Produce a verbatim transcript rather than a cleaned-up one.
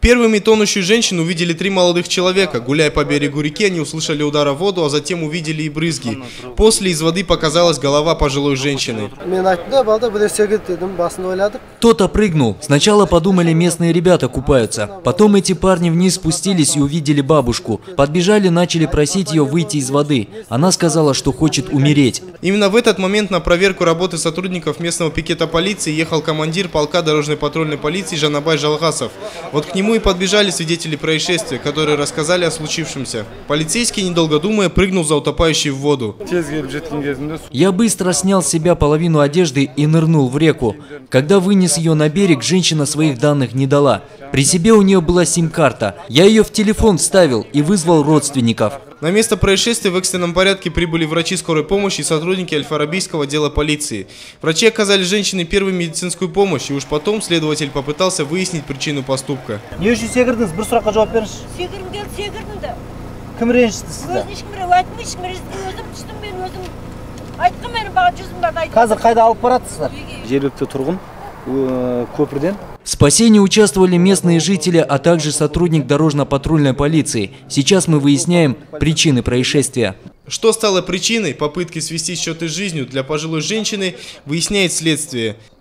Первыми тонущую женщину увидели три молодых человека. Гуляя по берегу реки, они услышали удар о воду, а затем увидели и брызги. После из воды показалась голова пожилой женщины. Кто-то прыгнул. Сначала подумали, местные ребята купаются. Потом эти парни вниз спустились и увидели бабушку. Подбежали, начали просить ее выйти из воды. Она сказала, что хочет умереть. Именно в этот момент на проверку работы сотрудников местного пикета полиции ехал командир полка дорожной патрульной полиции Жанабай Жалгасов. Вот к нему и подбежали свидетели происшествия, которые рассказали о случившемся. Полицейский, недолго думая, прыгнул за утопающий в воду. Я быстро снял с себя половину одежды и нырнул в реку. Когда вынес ее на берег, женщина своих данных не дала. При себе у нее была сим-карта. Я ее в телефон вставил и вызвал родственников. На место происшествия в экстренном порядке прибыли врачи скорой помощи и сотрудники Аль-Фарабийского отдела полиции. Врачи оказали женщине первую медицинскую помощь, и уж потом следователь попытался выяснить причину поступка. В спасении участвовали местные жители, а также сотрудник дорожно-патрульной полиции. Сейчас мы выясняем причины происшествия. Что стало причиной попытки свести счеты с жизнью для пожилой женщины, выясняет следствие.